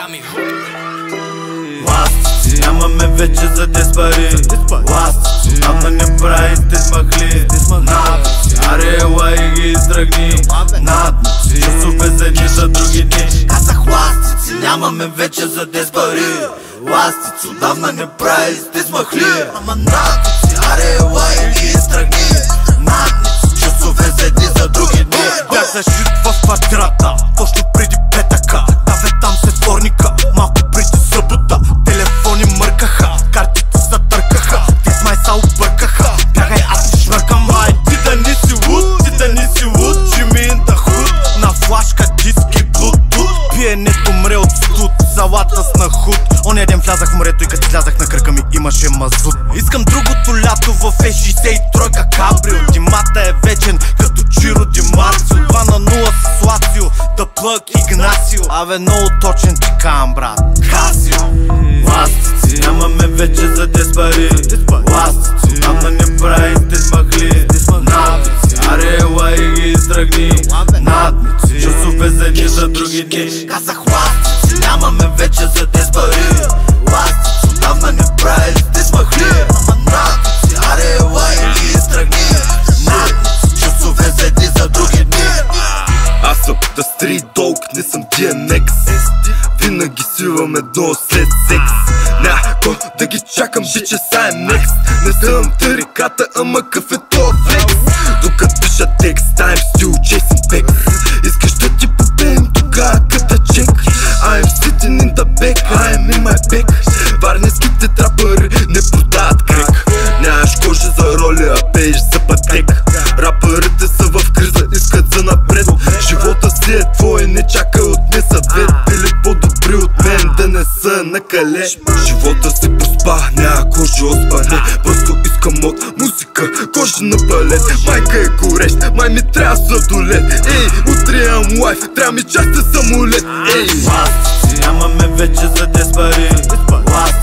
Ластици, нямаме вече за 10 пари. Ластици, ама не прави сте смахли. Надници, аре ела и ги изтръгни. Надници, часове за едни за други дни. Казах ластици, нямаме вече за 10 пари. Ластици, отдавна не прави сте смахли. Ама надници, аре ела и ги изтръгни. Надници, часове за едни за други дни. Бях зашит в квадрата, точно преди петъка. Даве там се вторника, малко преди събота. Телефони мъркаха, картите се търкаха. Те с май са объркаха, бягай аз не швъркам. Ай, ти да не си луд, ти да не си луд. Jimmy in the hood, на флашка диски блутут. Пиенето мре от студ, салата с нахуд. Оня ден влязах в морето и като излязах на кръка ми имаше мазут. Искам другото лято в Е63 кабрио. Димата е вечен като Чиро Ди Марцио. 2 на 0 с Лацио, да плък Игнасио. Абе много точен ти кам, брат, Касио. Ластици, нямаме вече за 10 пари. Ластици, ама не прави сте смахли. Надници, аре ела и ги изтръгни. Надници, часове за едни за други дни. Казах ластици, нямаме вече за 10 пари. Ластици, отдавна не прави сте смахли. Ама надници, аре ела и ги изтръгни. Надници, часове за едни за други дни. Аз съм The Street Dog, не съм DMX. Винаги свиваме до след секс. Няко да ги чакам, биче са е next. Не съм тариката, ама къв е тоя флекс. Докато пиша текст, I'm still chasing back. Искаш да ти попеем тогава къта чек. I'm sitting in the back, I'm in my back. Варненските трапъри не продават крек. Нямаш кожа за роля, а пееш за пътек. Рапърите са в криза, искат за напред. Живота си е твой, не чакай от мен съвет. Били по-добри от мен да не са на кале. Живота си проспа, няма кожа от спане. Просто искам от музика, кожа на балет. Майка е горещ, май ми трябва сладолет. Ей, утре имам лайф, трябва ми частен самолет. Ей, ластици, нямаме вече за 10 пари.